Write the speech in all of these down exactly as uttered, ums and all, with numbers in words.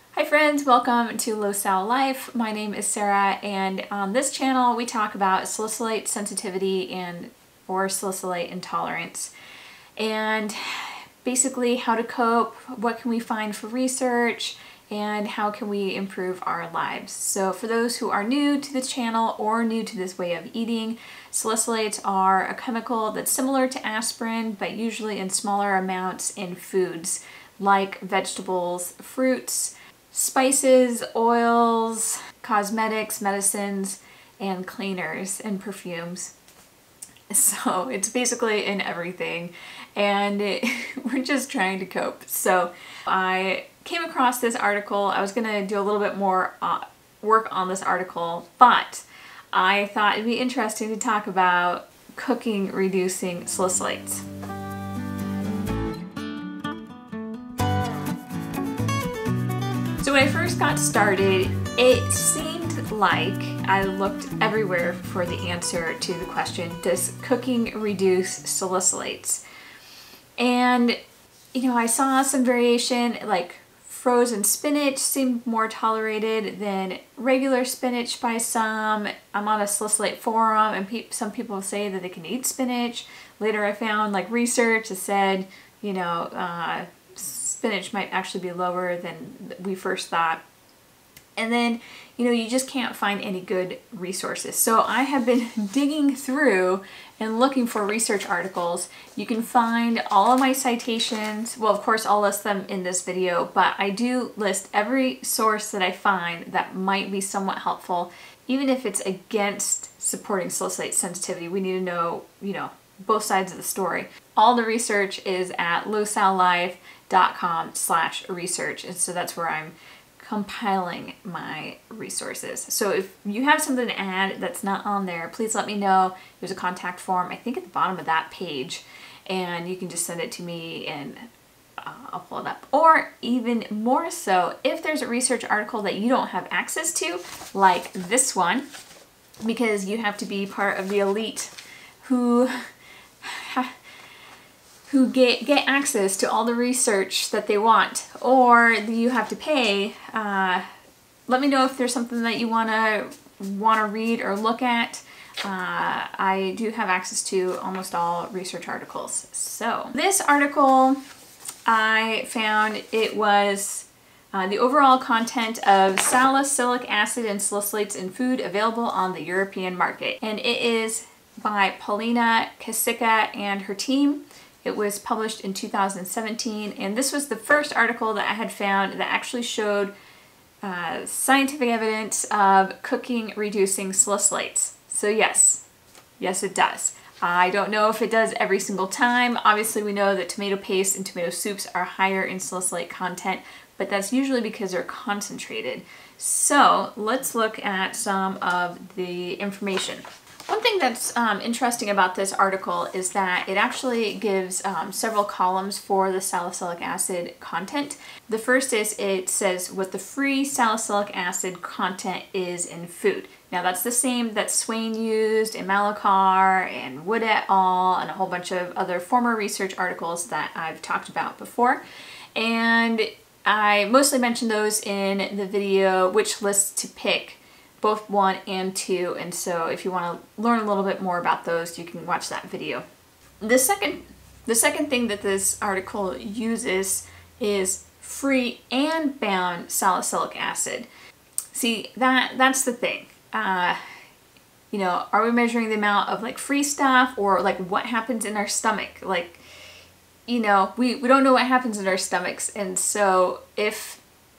Hi friends, welcome to low-sal-life. My name is Sarah, and on this channel we talk about salicylate sensitivity and or salicylate intolerance, and basically how to cope, what can we find for research, and how can we improve our lives. So for those who are new to this channel or new to this way of eating, salicylates are a chemical that's similar to aspirin, but usually in smaller amounts in foods like vegetables, fruits, spices, oils, cosmetics, medicines, and cleaners and perfumes. So it's basically in everything, and it, we're just trying to cope. So I came across this article. I was gonna do a little bit more uh, work on this article, but I thought it'd be interesting to talk about cooking reducing salicylates. So when I first got started, it seemed like I looked everywhere for the answer to the question, does cooking reduce salicylates? And, you know, I saw some variation, like frozen spinach seemed more tolerated than regular spinach by some. I'm on a salicylate forum, and pe some people say that they can eat spinach. Later I found like research that said, you know, uh, spinach might actually be lower than we first thought. And then, you know, you just can't find any good resources. So I have been digging through and looking for research articles. You can find all of my citations. Well, of course, I'll list them in this video, but I do list every source that I find that might be somewhat helpful. Even if it's against supporting salicylate sensitivity, we need to know, you know, both sides of the story. All the research is at low sal life dot com slash research, and so that's where I'm compiling my resources. So if you have something to add that's not on there, please let me know. There's a contact form, I think, at the bottom of that page, and you can just send it to me and uh, I'll pull it up. Or even more so, if there's a research article that you don't have access to, like this one, because you have to be part of the elite who who get, get access to all the research that they want, or you have to pay, uh, let me know if there's something that you wanna, wanna read or look at. Uh, I do have access to almost all research articles. So this article, I found it was uh, the overall content of salicylic acid and salicylates in food available on the European market. And it is by Paulina Kęszycka and her team. It was published in two thousand seventeen, and this was the first article that I had found that actually showed uh, scientific evidence of cooking reducing salicylates. So yes, yes it does. I don't know if it does every single time. Obviously we know that tomato paste and tomato soups are higher in salicylate content, but that's usually because they're concentrated. So let's look at some of the information. One thing that's um, interesting about this article is that it actually gives um, several columns for the salicylic acid content. The first is, it says what the free salicylic acid content is in food. Now that's the same that Swain used in Malakar and Wood et al. And a whole bunch of other former research articles that I've talked about before. And I mostly mentioned those in the video, which lists to pick, both one and two, and so if you want to learn a little bit more about those, you can watch that video. The second, the second thing that this article uses is free and bound salicylic acid. See, that that's the thing. Uh, you know, are we measuring the amount of like free stuff, or like what happens in our stomach? Like, you know, we, we don't know what happens in our stomachs, and so if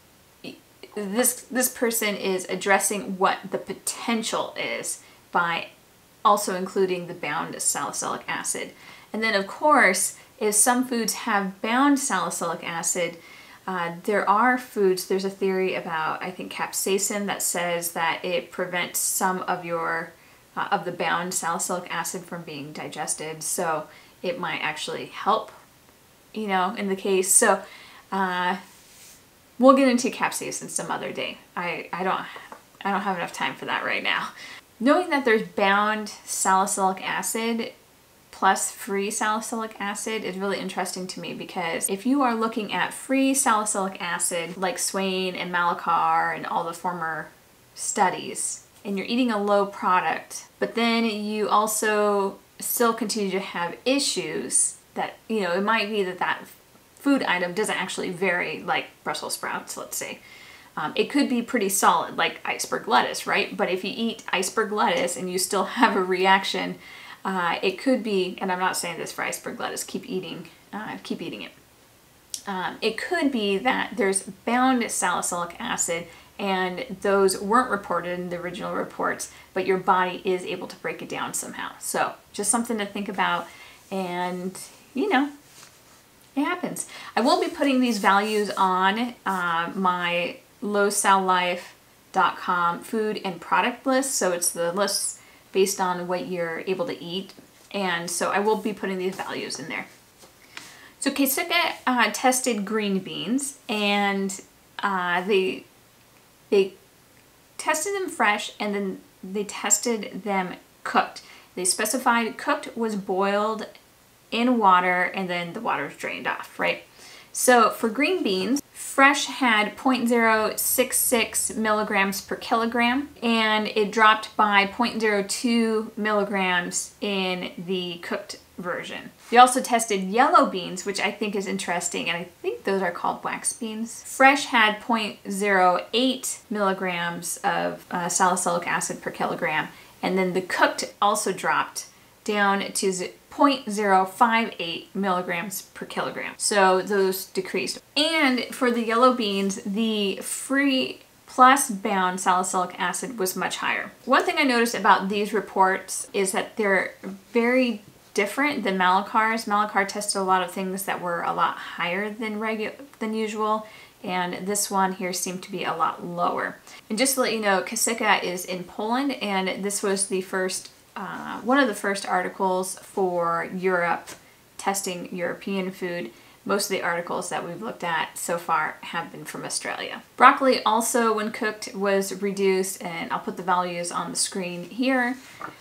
This, this person is addressing what the potential is by also including the bound salicylic acid. And then of course, if some foods have bound salicylic acid, uh, there are foods, there's a theory about, I think, capsaicin that says that it prevents some of your, uh, of the bound salicylic acid from being digested. So it might actually help, you know, in the case. So, uh, we'll get into capsaicin some other day. I, I don't I don't have enough time for that right now. Knowing that there's bound salicylic acid plus free salicylic acid is really interesting to me, because if you are looking at free salicylic acid like Swain and Malachar and all the former studies, and you're eating a low product, but then you also still continue to have issues that, you know, it might be that that food item doesn't actually vary, like Brussels sprouts, let's say. Um, it could be pretty solid, like iceberg lettuce, right? But if you eat iceberg lettuce and you still have a reaction, uh, it could be, and I'm not saying this for iceberg lettuce, keep eating, uh, keep eating it. Um, it could be that there's bound salicylic acid and those weren't reported in the original reports, but your body is able to break it down somehow. So just something to think about, and you know, it happens. I will be putting these values on uh, my low sal life dot com food and product list. So it's the list based on what you're able to eat. And so I will be putting these values in there. So Kęszycka uh, tested green beans, and uh, they, they tested them fresh, and then they tested them cooked. They specified cooked was boiled in water, and then the water is drained off, right? So for green beans, fresh had zero point zero six six milligrams per kilogram, and it dropped by zero point zero two milligrams in the cooked version. They also tested yellow beans, which I think is interesting, and I think those are called wax beans. Fresh had zero point zero eight milligrams of uh, salicylic acid per kilogram, and then the cooked also dropped down to zero point zero five eight milligrams per kilogram. So those decreased. And for the yellow beans, the free plus bound salicylic acid was much higher. One thing I noticed about these reports is that they're very different than Malachar's. Malachar tested a lot of things that were a lot higher than regular than usual, and this one here seemed to be a lot lower. And just to let you know, Kęszycka is in Poland, and this was the first Uh, one of the first articles for Europe testing European food. Most of the articles that we've looked at so far have been from Australia. Broccoli also, when cooked, was reduced, and I'll put the values on the screen here.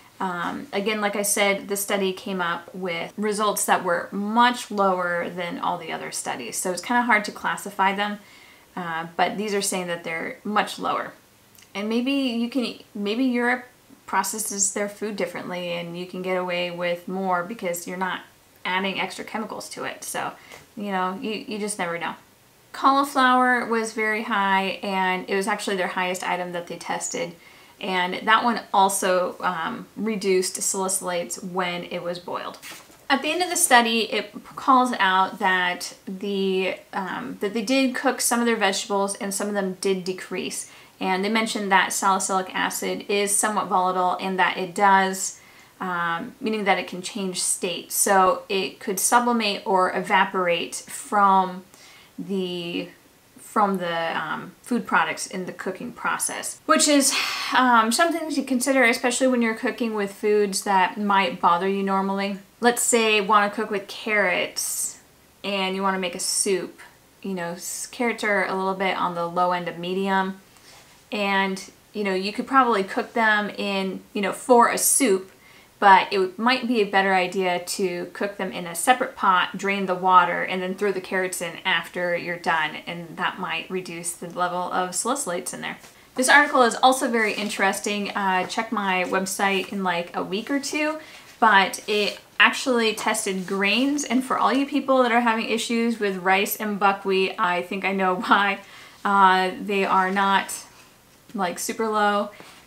Um, again, like I said, the study came up with results that were much lower than all the other studies, so it's kind of hard to classify them, uh, but these are saying that they're much lower. And maybe you can, maybe Europe processes their food differently, and you can get away with more because you're not adding extra chemicals to it. So, you know, you, you just never know. Cauliflower was very high, and it was actually their highest item that they tested. And that one also um, reduced salicylates when it was boiled. At the end of the study, it calls out that, the, um, that they did cook some of their vegetables, and some of them did decrease. And they mentioned that salicylic acid is somewhat volatile, and that it does, um, meaning that it can change state. So it could sublimate or evaporate from the from the um, food products in the cooking process, which is um, something to consider, especially when you're cooking with foods that might bother you normally. Let's say you want to cook with carrots and you want to make a soup. You know, carrots are a little bit on the low end of medium. And, you know, you could probably cook them in, you know, for a soup, but it might be a better idea to cook them in a separate pot, drain the water, and then throw the carrots in after you're done, and that might reduce the level of salicylates in there. This article is also very interesting. Uh, check my website in like a week or two, but it actually tested grains, and for all you people that are having issues with rice and buckwheat, I think I know why. Uh, they are not like super low,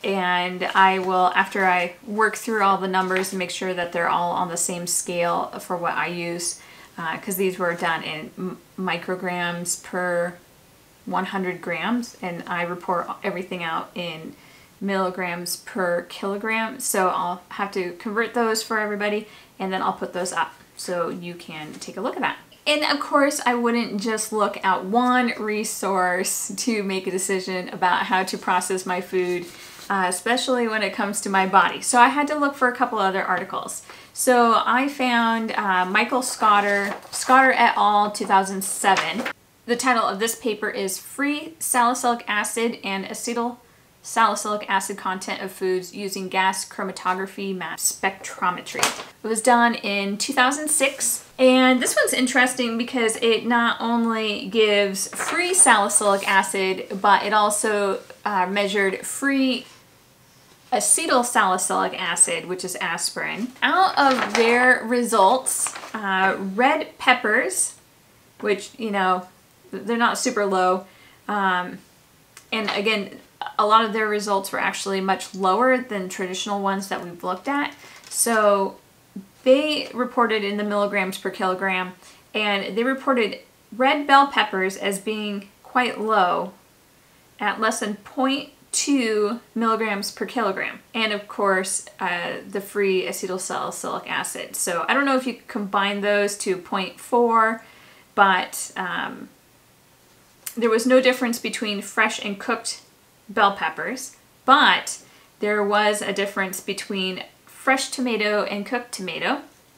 and I will, after I work through all the numbers and make sure that they're all on the same scale for what I use, because uh, these were done in m micrograms per one hundred grams, and I report everything out in milligrams per kilogram, so I'll have to convert those for everybody, and then I'll put those up so you can take a look at that. And of course, I wouldn't just look at one resource to make a decision about how to process my food, uh, especially when it comes to my body. So I had to look for a couple other articles. So I found uh, Michael Scotter, Scotter et al. two thousand seven. The title of this paper is Free Salicylic Acid and Acetyl salicylic acid content of foods using gas chromatography mass spectrometry. It was done in two thousand six, and this one's interesting because it not only gives free salicylic acid, but it also uh, measured free acetyl-salicylic acid, which is aspirin. Out of their results, uh, red peppers, which, you know, they're not super low, um, and again, a lot of their results were actually much lower than traditional ones that we've looked at. So they reported in the milligrams per kilogram, and they reported red bell peppers as being quite low at less than zero point two milligrams per kilogram. And of course, uh, the free acetyl-salicylic acid. So I don't know if you combine those to zero point four, but um, there was no difference between fresh and cooked bell peppers, but there was a difference between fresh tomato and cooked tomato,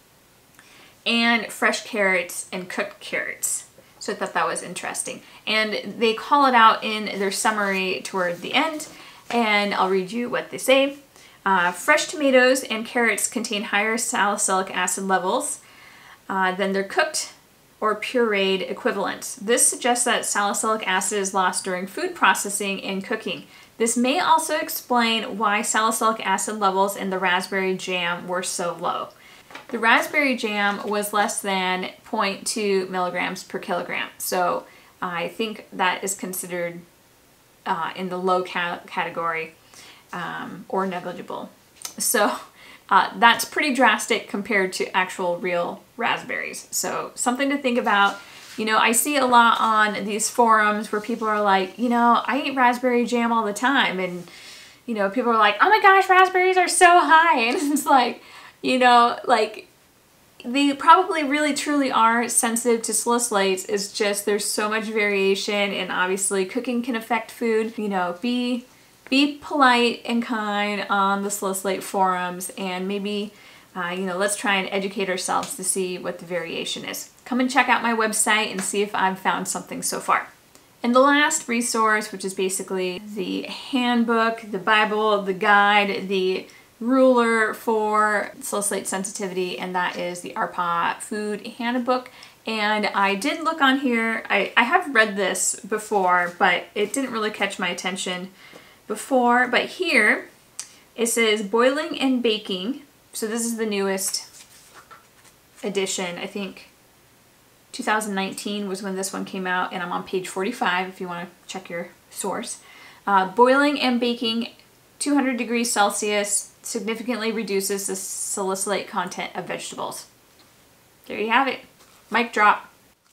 and fresh carrots and cooked carrots. So I thought that was interesting. And they call it out in their summary toward the end, and I'll read you what they say. Uh, fresh tomatoes and carrots contain higher salicylic acid levels uh, than their cooked or pureed equivalents. This suggests that salicylic acid is lost during food processing and cooking. This may also explain why salicylic acid levels in the raspberry jam were so low. The raspberry jam was less than zero point two milligrams per kilogram, so I think that is considered uh, in the low ca category um, or negligible. So uh, that's pretty drastic compared to actual real raspberries. So something to think about. You know, I see a lot on these forums where people are like, you know, I eat raspberry jam all the time, and you know, people are like, oh my gosh, raspberries are so high, and it's like, you know, like, they probably really truly are sensitive to salicylates. It's just there's so much variation, and obviously cooking can affect food. You know, be be polite and kind on the salicylate forums, and maybe uh, you know, let's try and educate ourselves to see what the variation is. Come and check out my website and see if I've found something so far. And the last resource, which is basically the handbook, the Bible, the guide, the ruler for salicylate sensitivity, and that is the R P A H Food Handbook. And I did look on here, I, I have read this before, but it didn't really catch my attention before. But here it says boiling and baking. So this is the newest edition. I think two thousand nineteen was when this one came out, and I'm on page forty-five if you want to check your source. Uh, boiling and baking two hundred degrees Celsius significantly reduces the salicylate content of vegetables. There you have it. Mic drop.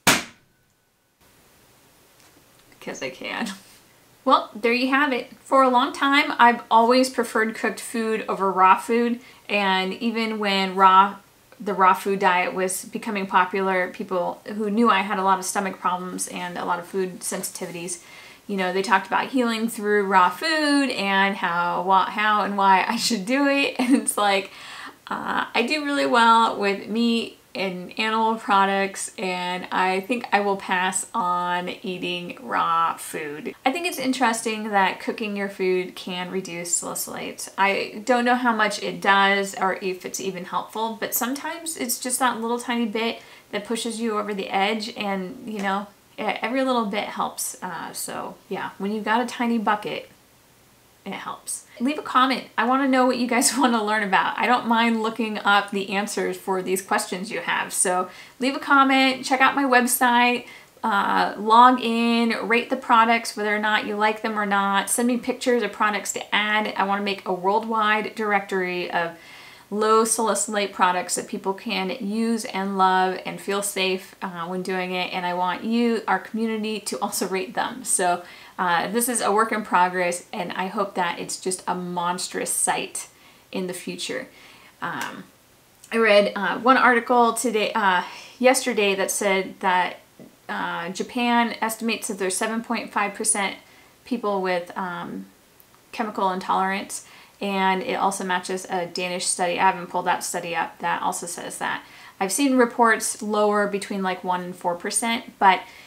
Because I can. Well, there you have it. For a long time, I've always preferred cooked food over raw food, and even when raw the raw food diet was becoming popular, people who knew I had a lot of stomach problems and a lot of food sensitivities, you know, they talked about healing through raw food and how, how and why I should do it. And it's like, uh, I do really well with meat and animal products, and I think I will pass on eating raw food. I think it's interesting that cooking your food can reduce salicylates. I don't know how much it does or if it's even helpful, but sometimes it's just that little tiny bit that pushes you over the edge, and you know, every little bit helps. Uh, so yeah, when you've got a tiny bucket, it helps. Leave a comment. I want to know what you guys want to learn about. I don't mind looking up the answers for these questions you have. So leave a comment, check out my website, uh, log in, rate the products, whether or not you like them or not. Send me pictures of products to add. I want to make a worldwide directory of low salicylate products that people can use and love and feel safe uh, when doing it. And I want you, our community, to also rate them. So uh, this is a work in progress, and I hope that it's just a monstrous site in the future. Um, I read uh, one article today, uh, yesterday that said that uh, Japan estimates that there's seven point five percent people with um, chemical intolerance. And it also matches a Danish study. I haven't pulled that study up. That also says that. I've seen reports lower between like one and four percent, but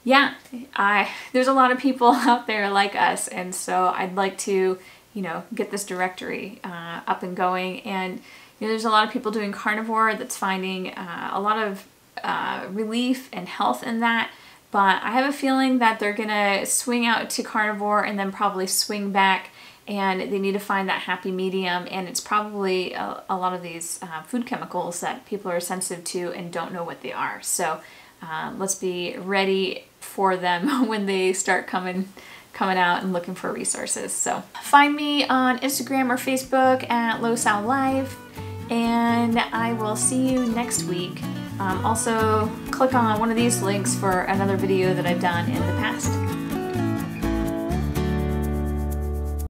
yeah, I there's a lot of people out there like us, and so I'd like to, you know, get this directory uh, up and going. And you know, there's a lot of people doing carnivore that's finding uh, a lot of uh, relief and health in that. But I have a feeling that they're gonna swing out to carnivore and then probably swing back, and they need to find that happy medium. And it's probably a, a lot of these uh, food chemicals that people are sensitive to and don't know what they are. So um, let's be ready for them when they start coming coming out and looking for resources. So find me on Instagram or Facebook at low-sal-life, and I will see you next week. Um, also, click on one of these links for another video that I've done in the past.